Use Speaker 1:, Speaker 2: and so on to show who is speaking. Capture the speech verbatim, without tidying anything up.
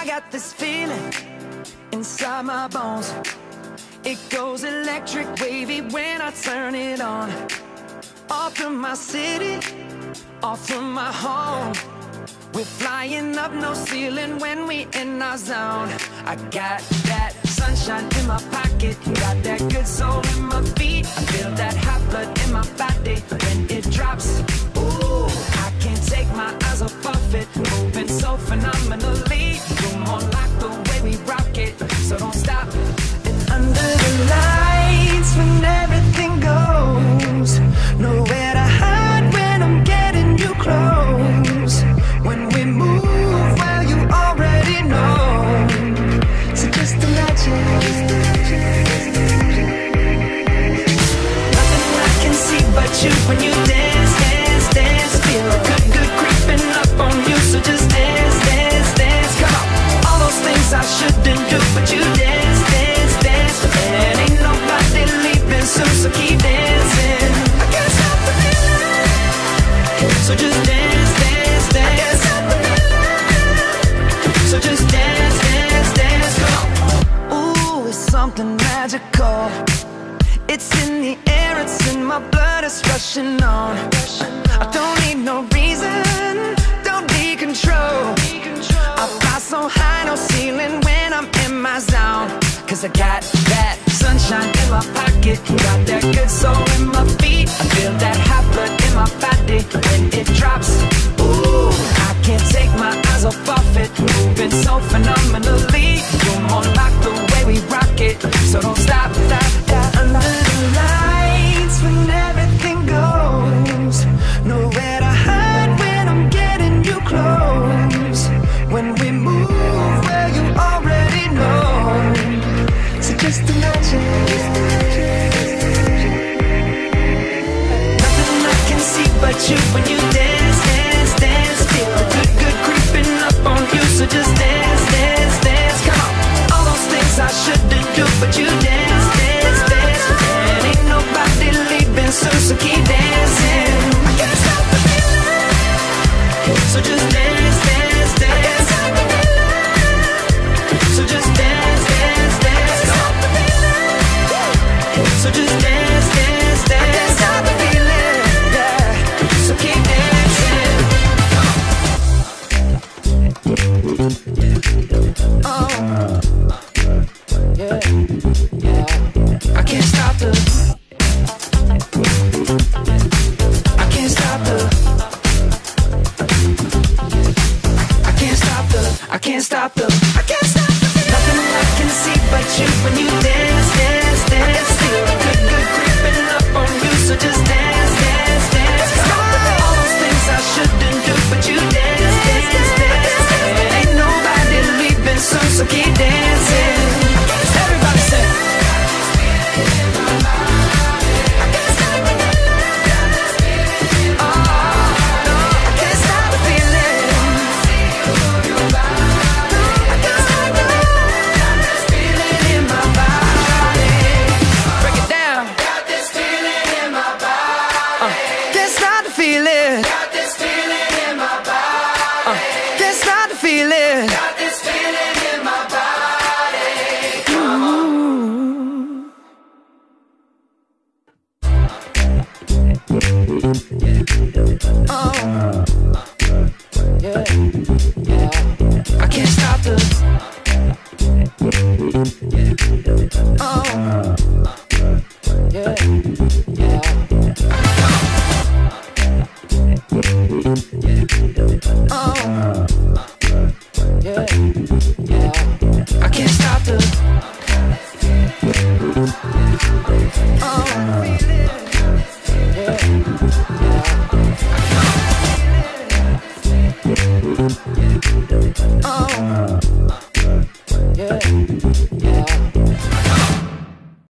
Speaker 1: got this feeling inside my bones. It goes electric wavy when I turn it on. Off from my city, off from my home. We're flying up, no ceiling when we in our zone. I got that sunshine in my pocket, got that good soul in my feet. I feel that hot blood in my body when it drops. Ooh, I can't take my eyes off it, moving so phenomenally. You're more like the way we rock it, so don't stop. And under the lights, when everything goes, nowhere to hide when I'm getting you close. When we move, well, you already know. So just imagine. Nothing I can see but you when you dance, dance, dance. Feel good, good creeping up on you. So just dance, dance, dance. Come on. All those things I shouldn't do, but you dance, dance, dance. And ain't nobody leaving soon, so keep dancing. I can't stop the feeling. So just dance, dance, dance. So just dance, dance, dance, come on. Ooh, it's something magical. It's in the air, it's in my blood, it's rushing on. I don't need no reason, don't need control. I fly so high, no ceiling when I'm in my zone. Cause I got that sunshine in my pocket, got that good soul in my feet. I feel that hot blood in my body when it drops. Ooh, I can't take my eyes off of it, moving so phenomenally. You're more like the way we rock it, so don't stop, stop, stop. Under the lights when everything goes, nowhere to hide when I'm getting you close. When we move, well, you already know. So just imagine. Nothing I can see but you when you dance, dance, dance. Feel the good, good creeping up on you. So just dance, dance, dance. Come on. All those things I shouldn't do, but you dance, dance, dance. And ain't nobody leaving soon, so keep dancing. I can't stop the feeling. So just dance, dance, dance. So just dance, dance, dance. Stop the feeling. So just dance, dance, dance. I can't stop the feeling. Yeah. So keep dancing. Oh, yeah, yeah. I can't stop the. I can't stop the. I can't stop the. I can't stop the. I can't stop the. Nothing I can see but you when you dance, dance, dance. Feel good, good creeping up on you. So just dance, dance, dance. All those things I shouldn't do, but you dance, dance, dance. And ain't nobody leaving soon, so keep dancing. Everybody say. I can't stop the.